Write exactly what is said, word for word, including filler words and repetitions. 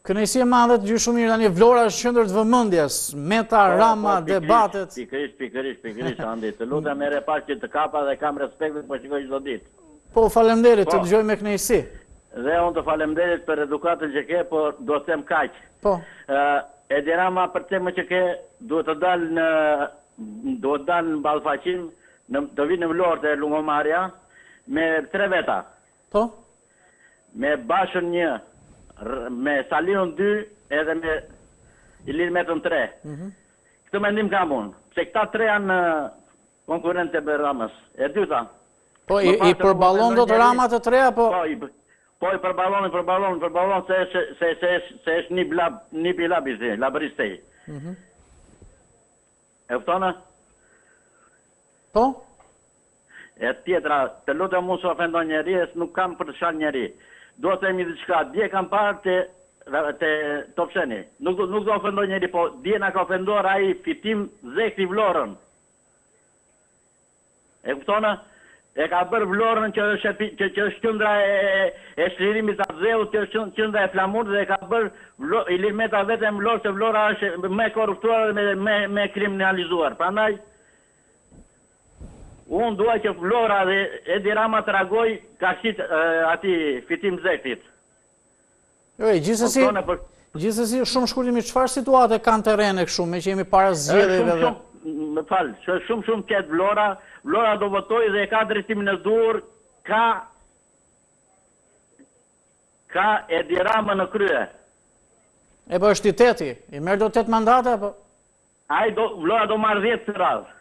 Kënaqësi e madhe të gjysh shumë mirë tani Vlora është qendër të vëmendjes, Meta, Rama, debatet. Pikërisht, pikërisht, pikërisht, Andi, të lutem merre pas që të kapa dhe kam respekt po shikoj çdo ditë. Po, faleminderit, të dëgjoj me kënaqësi. Dhe unë të faleminderit për edukatën që ke, por do të them kaq. Po. Edi Rama për temën që ke, duhet të dalë në duhet të dalë në Ballfaqim, në të vinë në Vlorë të Lungomarja me tre veta. Po. Me Bashën një, me Salinun dy, edhe me Ilir Metën tre. Këtë mendim kam unë, se këta tre janë konkurrente me Ramës. E dyta. Po, i, i përballon do të Rama të tre apo? Po, i po i përballon, i përballon, i përballon se se se se se është një blab, një bilabi si, labristej. Mhm. E kuptona? Po? E tjetra, të lutem mos u ofendon njeri, nuk kam për të shan njeri. Do të themi diçka, dje kam parë te te Topsheni. Nuk nuk do ofendoj njeri, po dje na ka ofenduar ai Fitim Zekti Vlorën. E kuptona? E ka bërë Vlorën që është që, që është qendra e e shlirimit të Zeut, që është qendra e flamurit dhe ka bërë Ilir Meta vetëm Vlorë, se Vlora është më korruptuar dhe me me, me kriminalizuar. Prandaj unë dua që Vlora dhe Edi Rama të reagoj ka shit uh, ati Fitim Zektit. Jo, gjithsesi, gjithsesi shumë shkurtimisht çfarë situate kanë terrene kështu, me që jemi para zgjedhjeve dhe më fal, që shumë shumë qet Vlora, Vlora do votoj dhe ka drejtimin e dur, ka ka Edi Rama në krye. E po është i teti, i merr do tet mandate apo? Ai do Vlora do marr dhjetë të radhë.